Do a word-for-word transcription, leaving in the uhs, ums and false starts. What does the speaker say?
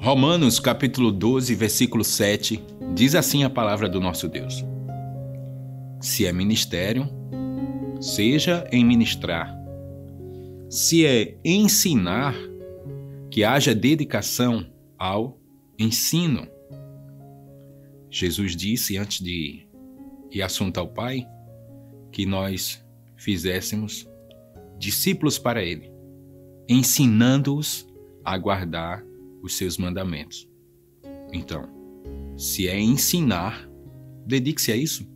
Romanos capítulo doze, versículo sete, diz assim a palavra do nosso Deus: se é ministério, seja em ministrar. Se é ensinar, que haja dedicação ao ensino. Jesus disse, antes de ir assunto ao Pai, que nós fizéssemos discípulos para Ele, ensinando-os a guardar os seus mandamentos. Então, se é ensinar, dedique-se a isso.